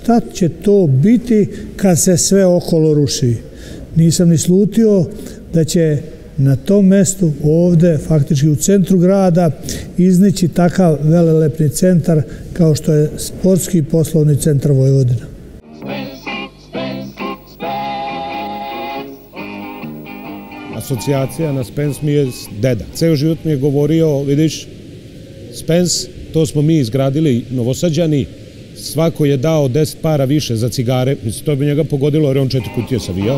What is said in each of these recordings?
šta će to biti kad se sve okolo ruši. Nisam ni slutio da će na tom mestu ovde, faktički u centru grada, iznići takav velelepni centar kao što je sportski i poslovni centar Vojvodina. Asocijacija na Spens mi je deda. Ceo život mi je govorio, vidiš, Spens, to smo mi izgradili Novosađani, svako je dao 10 para više za cigare, mislim, to bi njega pogodilo jer on 4 kutije savijao.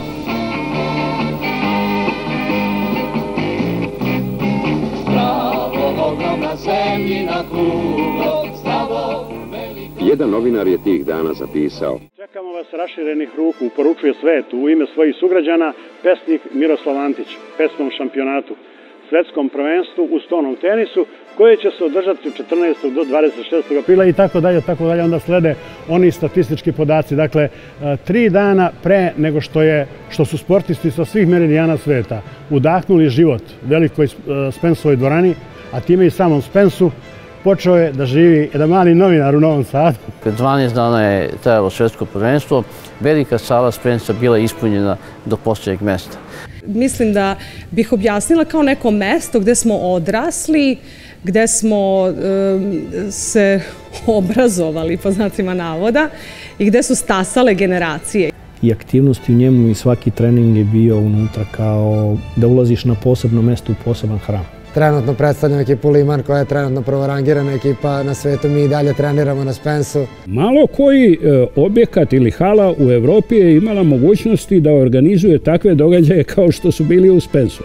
Jedan novinar je tih dana zapisao: Čekamo vas raširenih ruku, poručuje svetu u ime svojih sugrađana pesnik Miroslav Antić, pesmom šampionatu, svetskom prvenstvu u stonom tenisu, koje će se održati od 14. do 26. aprila i tako dalje, onda slede oni statistički podaci. Dakle, 3 dana pre nego što su sportisti sa svih meridijana sveta udahnuli život velikoj Spensovoj dvorani, a time i samom Spensu, počeo je da živi jedan mali novinar u Novom Sadu. 12 dana je trajalo svetsko prvenstvo, velika sala Spensa bila ispunjena do posljednjeg mesta. Mislim da bih objasnila kao neko mesto gde smo odrasli, gde smo se obrazovali, po znacima navoda, i gde su stasale generacije. I aktivnosti u njemu i svaki trening je bio unutra kao da ulaziš na posebno mesto u poseban hram. Trenutno predstavljam ekipu Liman koja je trenutno prvorangirana ekipa na svetu, mi i dalje treniramo na Spensu. Malo koji objekat ili hala u Evropi je imala mogućnosti da organizuje takve događaje kao što su bili u Spensu.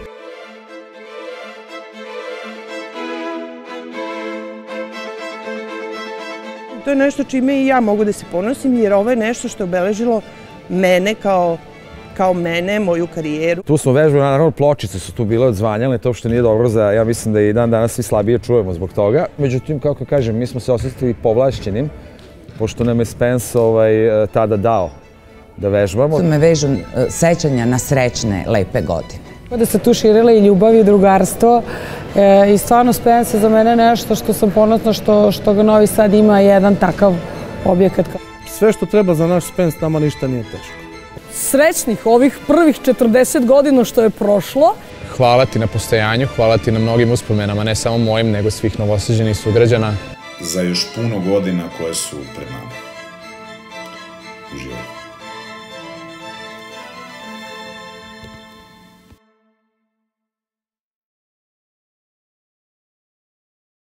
To je nešto čime i ja mogu da se ponosim, jer ovo je nešto što je obeležilo mene kao mene, moju karijeru. Tu smo vežbali, naravno pločice su tu bile odzvanjale, to uopšte nije dobro za, ja mislim da i dan danas svi slabije čujemo zbog toga. Međutim, kako kažem, mi smo se osjetili povlašćenim, pošto nam je Spens tada dao da vežbamo. Me vežu sećanja na srećne, lepe godine. Da se tu širile i ljubav i drugarstvo i stvarno Spens je za mene nešto što sam ponosna što ga Novi Sad ima jedan takav objekat. Sve što treba za naš Spens, nama ništa nije teško. Srećnih ovih prvih 40 godina što je prošlo. Hvala ti na postojanju, hvala ti na mnogim uspomenama, ne samo mojim, nego svih Novosađana i sugrađana. Za još puno godina koje su pred nama.